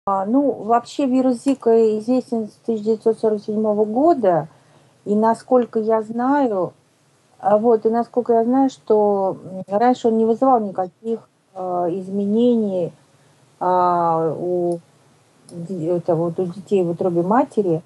Ну, вообще вирус Зика известен с 1947 года, и насколько я знаю, что раньше он не вызывал никаких изменений у, у детей в утробе матери.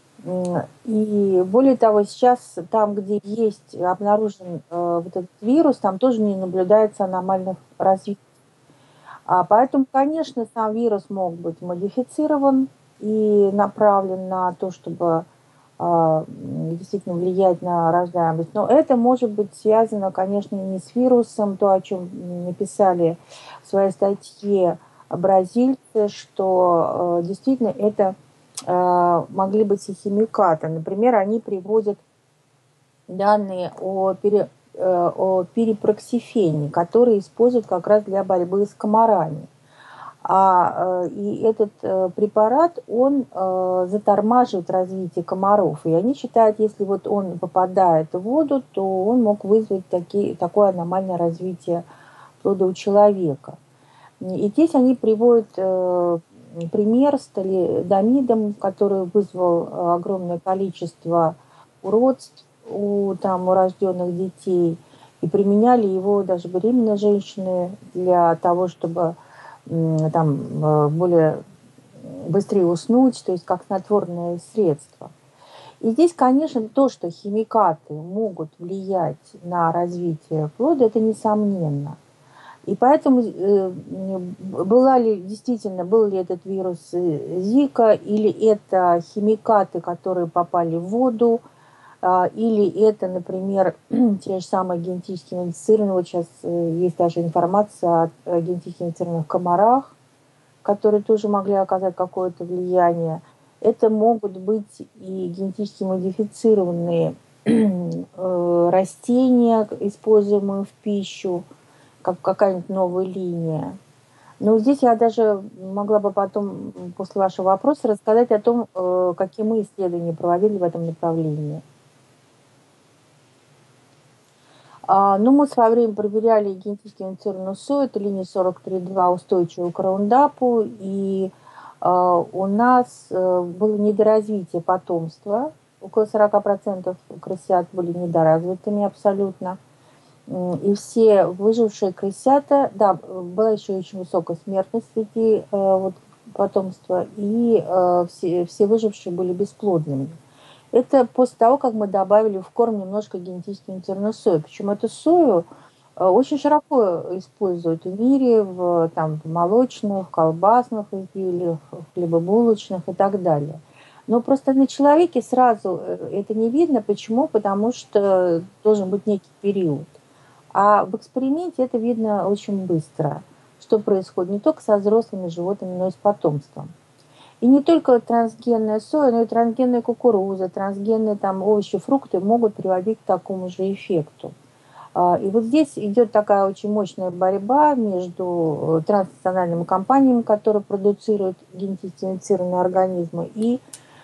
И более того, сейчас там, где есть обнаружен вот этот вирус, там тоже не наблюдается аномальных развитий. Поэтому, конечно, сам вирус мог быть модифицирован и направлен на то, чтобы действительно влиять на рождаемость. Но это может быть связано, конечно, не с вирусом, то, о чем написали в своей статье бразильцы, что действительно это могли быть и химикаты. Например, они приводят данные о перепроксифене, который используют как раз для борьбы с комарами. И этот препарат, он затормаживает развитие комаров. И они считают, если вот он попадает в воду, то он мог вызвать такое аномальное развитие плода у человека. И здесь они приводят пример с талидомидом, который вызвал огромное количество уродств у рожденных детей. И применяли его даже беременные женщины для того, чтобы более быстрее уснуть, то есть как снотворное средство. И здесь, конечно, то, что химикаты могут влиять на развитие плода, это несомненно. И поэтому был ли этот вирус Зика, или это химикаты, которые попали в воду, или это, например, те же самые генетически модифицированные, вот сейчас есть даже информация о генетически модифицированных комарах, которые тоже могли оказать какое-то влияние. Это могут быть и генетически модифицированные растения, используемые в пищу, как какая-нибудь новая линия. Но здесь я даже могла бы потом, после вашего вопроса, рассказать о том, какие мы исследования проводили в этом направлении. Ну, мы в свое время проверяли генетически модифицированную сою, это линия 43.2, устойчивую к раундапу, и у нас было недоразвитие потомства, около 40% крысят были недоразвитыми абсолютно. И все выжившие крысята, да, была еще очень высокая смертность среди потомства, и все выжившие были бесплодными. Это после того, как мы добавили в корм немножко генетически модифицированную сою. Причем эту сою очень широко используют в мире, в молочных, колбасных изделиях, хлебобулочных и так далее. Но просто на человеке сразу это не видно. Почему? Потому что должен быть некий период. А в эксперименте это видно очень быстро, что происходит не только со взрослыми животными, но и с потомством. И не только трансгенная соя, но и трансгенная кукуруза, трансгенные овощи, фрукты могут приводить к такому же эффекту. И вот здесь идет такая очень мощная борьба между транснациональными компаниями, которые продуцируют генетически модифицированные организмы, и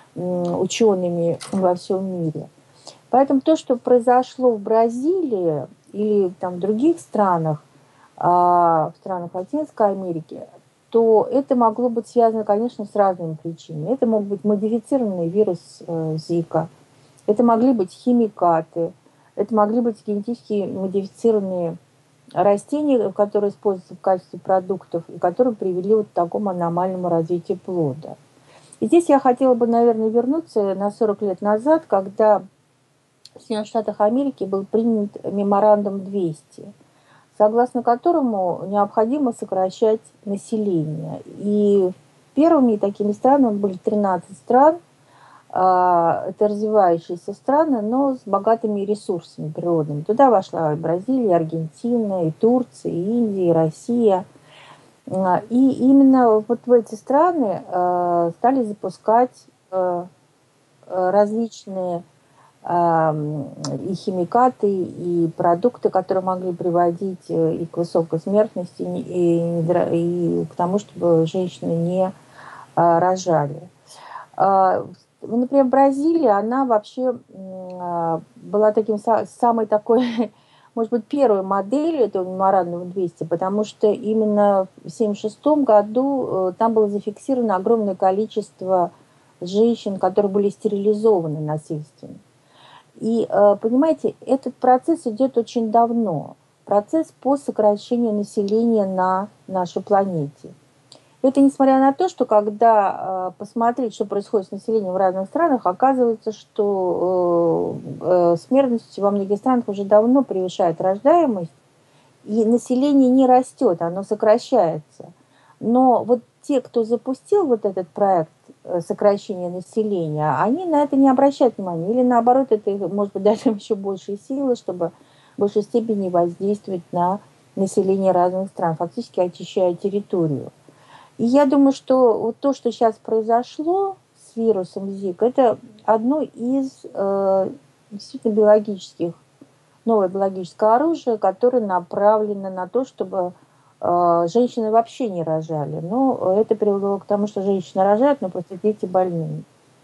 учеными во всем мире. Поэтому то, что произошло в Бразилии или в других странах, в странах Латинской Америки, то это могло быть связано, конечно, с разными причинами. Это мог быть модифицированный вирус Зика, это могли быть химикаты, это могли быть генетически модифицированные растения, которые используются в качестве продуктов, и которые привели вот к такому аномальному развитию плода. И здесь я хотела бы, наверное, вернуться на 40 лет назад, когда в Соединенных Штатах Америки был принят меморандум 200, согласно которому необходимо сокращать население. И первыми такими странами были 13 стран. Это развивающиеся страны, но с богатыми ресурсами природными. Туда вошла и Бразилия, и Аргентина, и Турция, и Индия, и Россия. И именно вот в эти страны стали запускать различные и химикаты, и продукты, которые могли приводить и к высокой смертности, и к тому, чтобы женщины не рожали. Например, Бразилия, она вообще была самой такой может быть, первой моделью этого меморандума 200, потому что именно в 1976 году там было зафиксировано огромное количество женщин, которые были стерилизованы насильственно. И, понимаете, этот процесс идет очень давно. Процесс по сокращению населения на нашей планете. Это несмотря на то, что когда посмотреть, что происходит с населением в разных странах, оказывается, что смертность во многих странах уже давно превышает рождаемость, и население не растет, оно сокращается. Но вот те, кто запустил вот этот проект сокращения населения, они на это не обращают внимания. Или наоборот, это может быть дать им еще большие силы, чтобы в большей степени воздействовать на население разных стран, фактически очищая территорию. И я думаю, что вот то, что сейчас произошло с вирусом ЗИК, это одно из действительно новое биологическое оружие, которое направлено на то, чтобы женщины вообще не рожали. Но это привело к тому, что женщины рожают, но просто дети больные.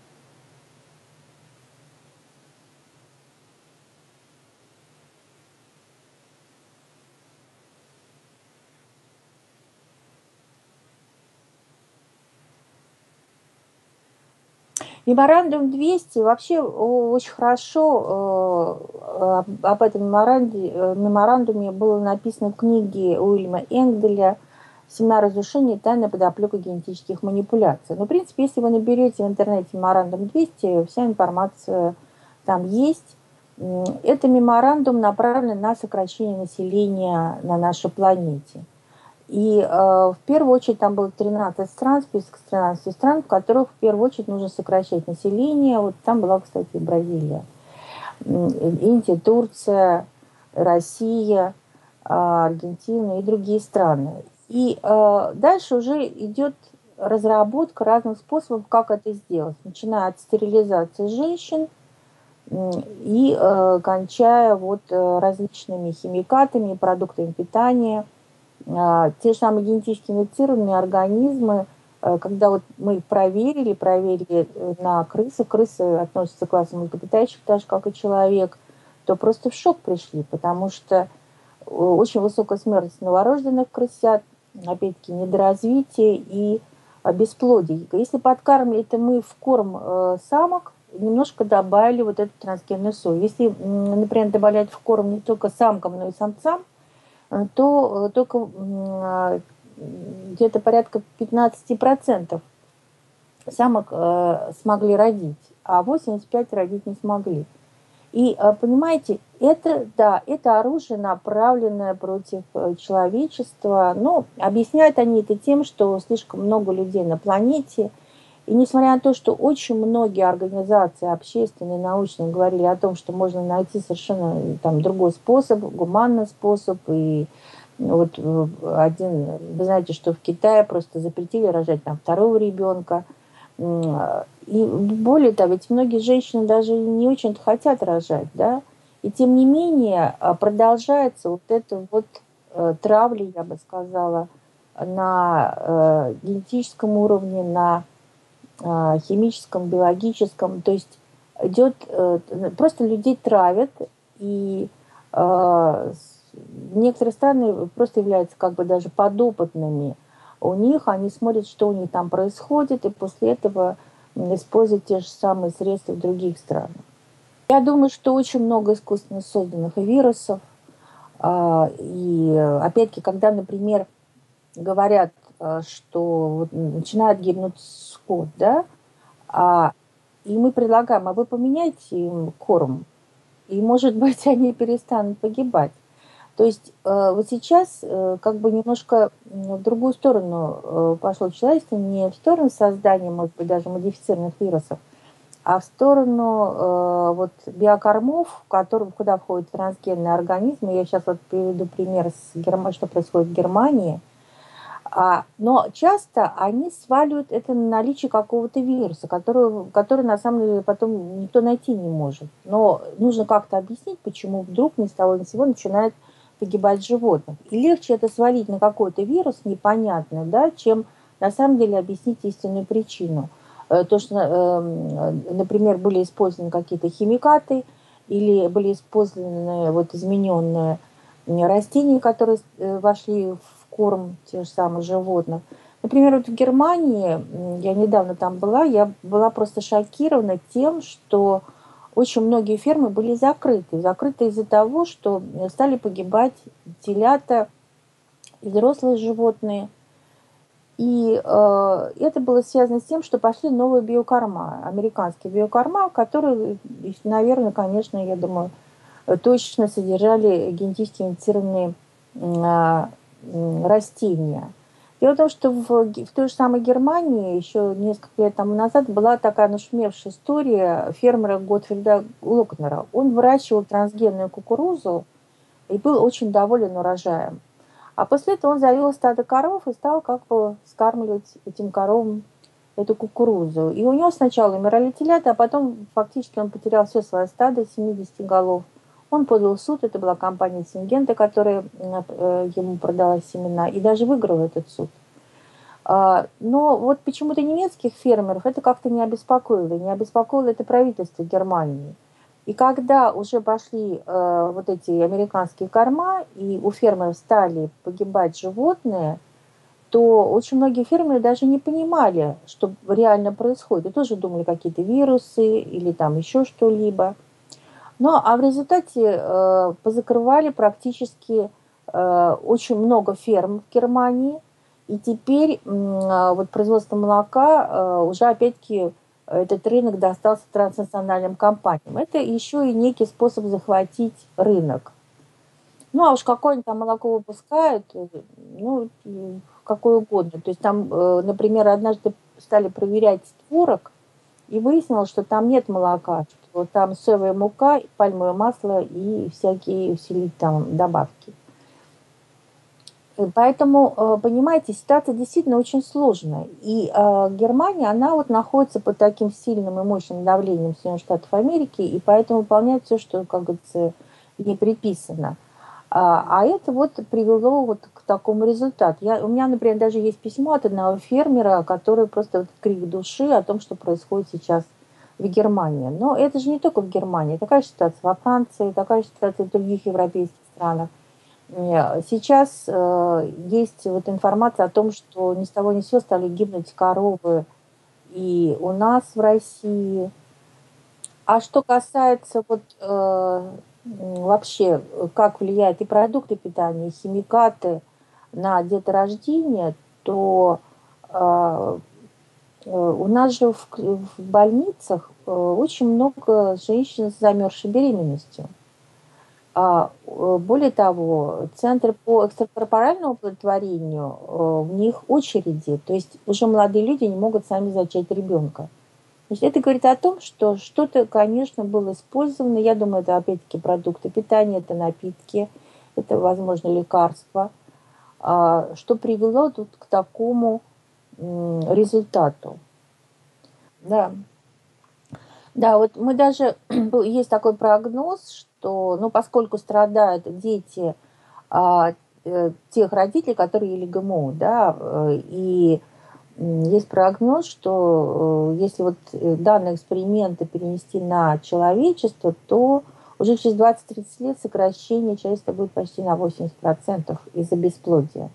Меморандум 200 вообще очень хорошо об этом меморандуме было написано в книге Уильяма Энгеля «Семена разрушения. Тайная подоплека генетических манипуляций». Но, в принципе, если вы наберете в интернете меморандум 200, вся информация там есть. Это меморандум направлен на сокращение населения на нашей планете. И в первую очередь там было 13 стран, список 13 стран, в которых в первую очередь нужно сокращать население. Вот там была, кстати, и Бразилия, Индия, Турция, Россия, Аргентина и другие страны. И дальше уже идет разработка разных способов, как это сделать, начиная от стерилизации женщин и кончая вот различными химикатами, продуктами питания. Те же самые генетически модифицированные организмы, когда вот мы их проверили на крысы, крысы относятся к классу млекопитающих, так же, как и человек, то просто в шок пришли, потому что очень высокая смертность новорожденных крысят, опять-таки недоразвитие и бесплодие. Если подкармливали, это мы в корм самок немножко добавили вот эту трансгенную сою. Если, например, добавлять в корм не только самкам, но и самцам, то только где-то порядка 15% самок смогли родить, а 85% родить не смогли. И понимаете, это, да, это оружие, направленное против человечества. Но объясняют они это тем, что слишком много людей на планете. И несмотря на то, что очень многие организации общественные, научные говорили о том, что можно найти совершенно там другой способ, гуманный способ, и вот один, вы знаете, что в Китае просто запретили рожать там второго ребенка. И более того, ведь многие женщины даже не очень хотят рожать, да, и тем не менее продолжается вот эта вот травля, я бы сказала, на генетическом уровне, на химическом, биологическом, то есть идет, просто людей травят, и некоторые страны просто являются как бы даже подопытными у них, они смотрят, что у них там происходит, и после этого используют те же самые средства в других странах. Я думаю, что очень много искусственно созданных вирусов, и опять-таки, когда, например, говорят, что начинает гибнуть скот, да, и мы предлагаем, а вы поменяйте им корм, и, может быть, они перестанут погибать. То есть вот сейчас как бы немножко в другую сторону пошло человечество, не в сторону создания, может быть, даже модифицированных вирусов, а в сторону вот биокормов, куда входят трансгенные организмы. Я сейчас вот приведу пример, что происходит в Германии. Но часто они сваливают это на наличие какого-то вируса, который на самом деле потом никто найти не может. Но нужно как-то объяснить, почему вдруг ни с того ни с сего начинает погибать животных. И легче это свалить на какой-то вирус непонятный, да, чем на самом деле объяснить истинную причину. То, что, например, были использованы какие-то химикаты, или были использованы вот измененные растения, которые вошли в корм тех же самых животных. Например, вот в Германии, я недавно там была, я была просто шокирована тем, что очень многие фермы были закрыты. Закрыты из-за того, что стали погибать телята и взрослые животные. И это было связано с тем, что пошли новые биокорма, американские биокорма, которые, наверное, конечно, я думаю, точно содержали генетически модифицированные растения. Дело в том, что в той же самой Германии еще несколько лет тому назад была такая нашумевшая история фермера Готфрида Локнера. Он выращивал трансгенную кукурузу и был очень доволен урожаем. А после этого он завел стадо коров и стал как бы скармливать этим коровам эту кукурузу. И у него сначала умирали телята, а потом фактически он потерял все свое стадо, 70 голов. Он подал в суд, это была компания Сингента, которая ему продала семена, и даже выиграл этот суд. Но вот почему-то немецких фермеров это как-то не обеспокоило. Не обеспокоило это правительство Германии. И когда уже пошли вот эти американские корма, и у фермеров стали погибать животные, то очень многие фермеры даже не понимали, что реально происходит. И тоже думали какие-то вирусы или там еще что-либо. Ну, а в результате позакрывали практически очень много ферм в Германии. И теперь вот производство молока уже опять-таки этот рынок достался транснациональным компаниям. Это еще и некий способ захватить рынок. Ну, а уж какое они там молоко выпускают, ну, какое угодно. То есть там, например, однажды стали проверять творог, и выяснилось, что там нет молока, что там соевая мука, пальмовое масло и всякие там добавки. Поэтому, понимаете, ситуация действительно очень сложная. И Германия, она вот находится под таким сильным и мощным давлением Соединенных Штатов Америки, и поэтому выполняет все, что, как говорится, ей приписано. А это вот привело вот к такому результату. У меня, например, даже есть письмо от одного фермера, который просто вот крик души о том, что происходит сейчас в Германии. Но это же не только в Германии. Такая ситуация во Франции, такая ситуация в других европейских странах. Сейчас есть вот информация о том, что ни с того ни с сего стали гибнуть коровы и у нас в России. А что касается вот вообще, как влияют и продукты питания, и химикаты на деторождение, то у нас же в больницах очень много женщин с замерзшей беременностью. Более того, центры по экстракорпоральному оплодотворению, в них очереди, то есть уже молодые люди не могут сами зачать ребенка. То есть это говорит о том, что что-то, конечно, было использовано. Я думаю, это опять-таки продукты питания, это напитки, это, возможно, лекарства, что привело тут к такому результату. Да. Да, вот мы даже, есть такой прогноз, что, ну, поскольку страдают дети тех родителей, которые ели ГМО, да, и есть прогноз, что если вот данные эксперименты перенести на человечество, то уже через 20-30 лет сокращение человечества будет почти на 80% из-за бесплодия.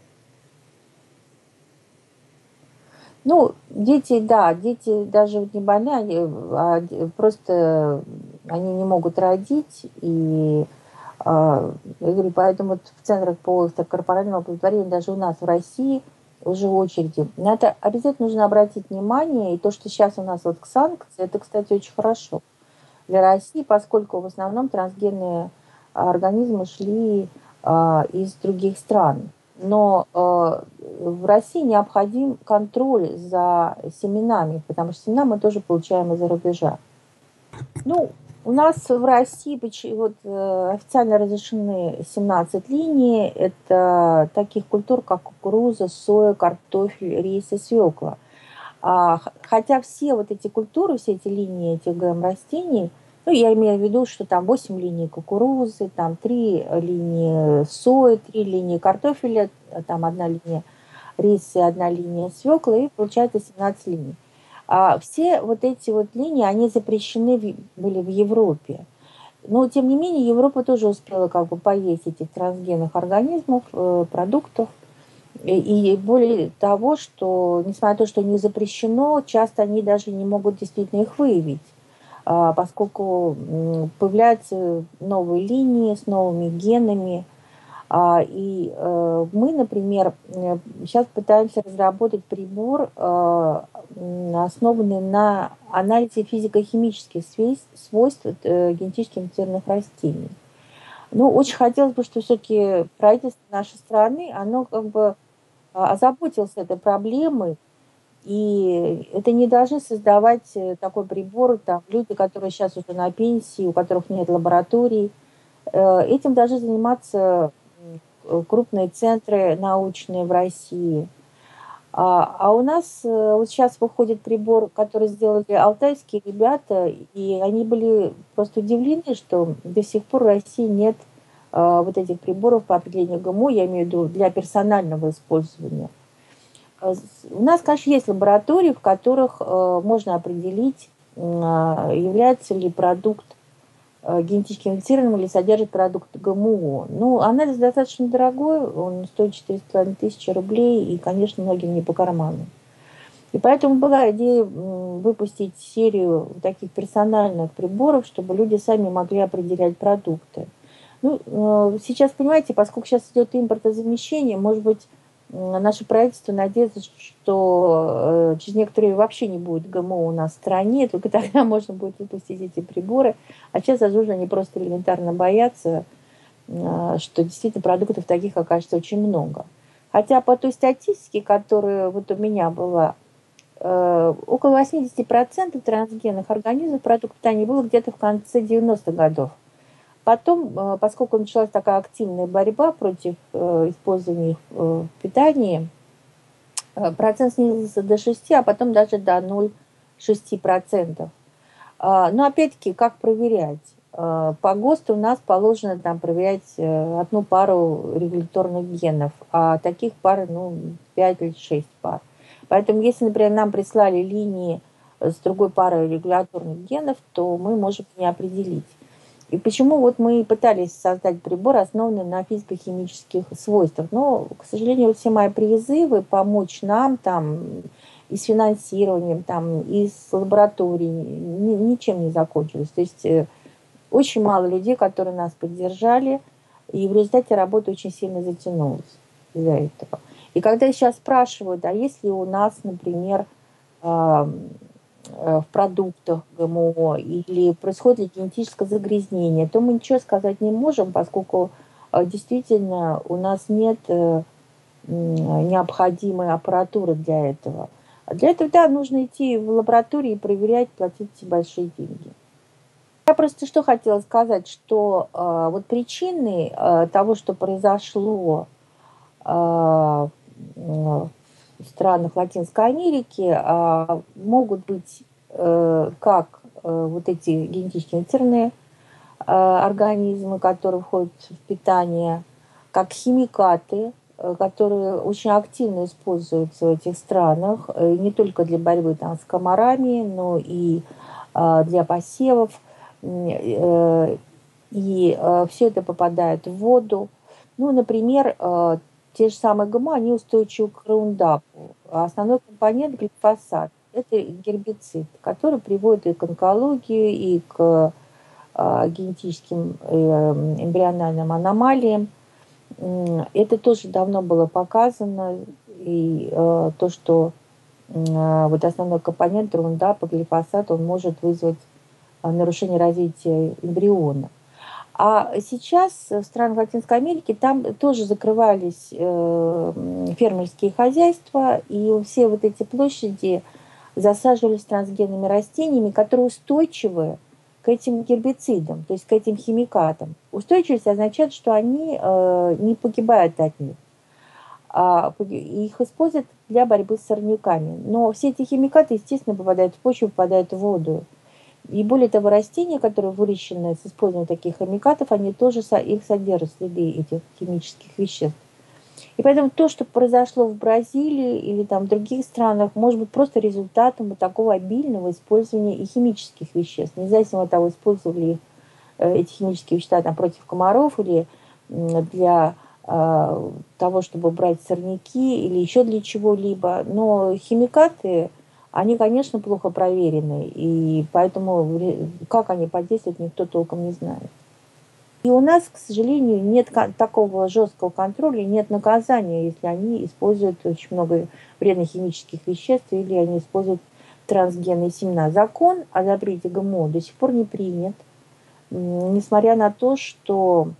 Ну, дети, да, дети даже вот не больные, просто они не могут родить, и я говорю, поэтому вот в центрах по корпоративному оплодотворению даже у нас в России уже очереди. На это обязательно нужно обратить внимание, и то, что сейчас у нас вот к санкции, это, кстати, очень хорошо для России, поскольку в основном трансгенные организмы шли из других стран. Но в России необходим контроль за семенами, потому что семена мы тоже получаем из-за рубежа. Ну, у нас в России вот, официально разрешены 17 линий. Это таких культур, как кукуруза, соя, картофель, рис и свекла. Хотя все вот эти культуры, все эти линии этих ГМ-растений, ну, я имею в виду, что там 8 линий кукурузы, там 3 линии сои, 3 линии картофеля, там 1 линия риса, 1 линия свеклы, и получается 17 линий. Все вот эти вот линии, они запрещены были в Европе. Но, тем не менее, Европа тоже успела как бы поесть этих трансгенных организмов, продуктов. И более того, что, несмотря на то, что не запрещено, часто они даже не могут действительно их выявить, поскольку появляются новые линии с новыми генами. Мы, например, сейчас пытаемся разработать прибор, основанный на анализе физико-химических свойств генетически мутированных растений. Ну, очень хотелось бы, что все-таки правительство нашей страны, оно как бы озаботилось этой проблемой, и это не должны создавать такой прибор там, люди, которые сейчас уже на пенсии, у которых нет лабораторий. Этим должны заниматься крупные центры научные в России. А у нас вот сейчас выходит прибор, который сделали алтайские ребята, и они были просто удивлены, что до сих пор в России нет вот этих приборов по определению ГМО, я имею в виду для персонального использования. У нас, конечно, есть лаборатории, в которых можно определить, является ли продукт генетически модифицированным или содержит продукт ГМО. Ну, анализ достаточно дорогой, он стоит 4500 рублей, и, конечно, многим не по карману. И поэтому была идея выпустить серию таких персональных приборов, чтобы люди сами могли определять продукты. Ну, сейчас, понимаете, поскольку сейчас идет импортозамещение, может быть, наше правительство надеется, что через некоторое время вообще не будет ГМО у нас в стране, только тогда можно будет выпустить эти приборы. А сейчас, возможно, они просто элементарно боятся, что действительно продуктов таких окажется очень много. Хотя по той статистике, которая вот у меня была, около 80% трансгенных организмов продуктов питания было где-то в конце 90-х годов. Потом, поскольку началась такая активная борьба против использования их в питании, процент снизился до 6, а потом даже до 0,6%. Но опять-таки, как проверять? По ГОСТу у нас положено там проверять одну пару регуляторных генов, а таких пар, 5 или 6 пар. Поэтому, если, например, нам прислали линии с другой парой регуляторных генов, то мы можем не определить. И почему вот мы пытались создать прибор, основанный на физико-химических свойствах. Но, к сожалению, все мои призывы помочь нам там и с финансированием, там, и с лабораторией ничем не закончились. То есть очень мало людей, которые нас поддержали, и в результате работа очень сильно затянулась из-за этого. И когда сейчас спрашивают, а если у нас, например, в продуктах ГМО или происходит ли генетическое загрязнение, то мы ничего сказать не можем, поскольку действительно у нас нет необходимой аппаратуры для этого. А для этого, да, нужно идти в лаборатории и проверять, платить большие деньги. Я просто что хотела сказать, что вот причины того, что произошло в странах Латинской Америки, могут быть как вот эти генетически модифицированные организмы, которые входят в питание, как химикаты, которые очень активно используются в этих странах, не только для борьбы там, с комарами, но и для посевов. И все это попадает в воду. Ну, например, те же самые ГМО, они устойчивы к раундапу. Основной компонент глифосат – это гербицид, который приводит и к онкологии, и к генетическим эмбриональным аномалиям. Это тоже давно было показано, и то, что вот основной компонент раундапа, глифосат, он может вызвать нарушение развития эмбриона. А сейчас в странах Латинской Америки там тоже закрывались фермерские хозяйства, и все вот эти площади засаживались трансгенными растениями, которые устойчивы к этим гербицидам, то есть к этим химикатам. Устойчивость означает, что они не погибают от них. Их используют для борьбы с сорняками. Но все эти химикаты, естественно, попадают в почву, попадают в воду. И более того, растения, которые выращены с использованием таких химикатов, они тоже их содержат, следы этих химических веществ. И поэтому то, что произошло в Бразилии или там в других странах, может быть просто результатом вот такого обильного использования и химических веществ, независимо от того, использовали их эти химические вещества там, против комаров или для того, чтобы брать сорняки или еще для чего-либо. Но химикаты, они, конечно, плохо проверены, и поэтому как они подействуют, никто толком не знает. И у нас, к сожалению, нет такого жесткого контроля, нет наказания, если они используют очень много вредных химических веществ или они используют трансгенные семена. Закон о запрете ГМО до сих пор не принят, несмотря на то, что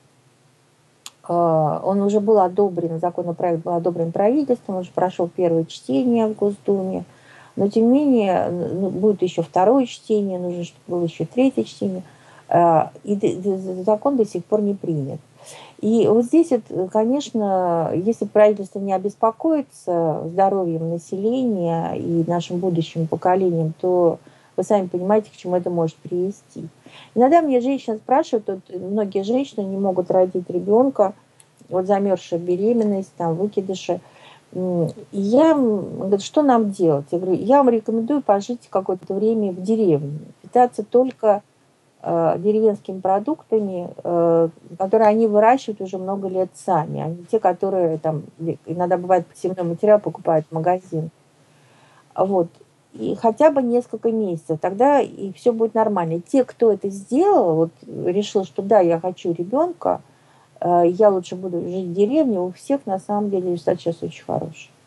он уже был одобрен, законопроект был одобрен правительством, он уже прошел первое чтение в Госдуме, но тем не менее будет еще второе чтение, нужно, чтобы было еще третье чтение, и закон до сих пор не принят. И вот здесь, конечно, если правительство не обеспокоится здоровьем населения и нашим будущим поколением, то вы сами понимаете, к чему это может привести. Иногда мне женщины спрашивают, вот многие женщины не могут родить ребенка, вот замерзшая беременность, там, выкидыши. И я говорю, что нам делать? Я говорю, я вам рекомендую пожить какое-то время в деревне, питаться только деревенскими продуктами, которые они выращивают уже много лет сами, а не те, которые там иногда бывает посевной материал покупают в магазин. Вот. И хотя бы несколько месяцев, тогда и все будет нормально. Те, кто это сделал, вот решил, что да, я хочу ребенка, я лучше буду жить в деревне, у всех на самом деле результат сейчас очень хороший.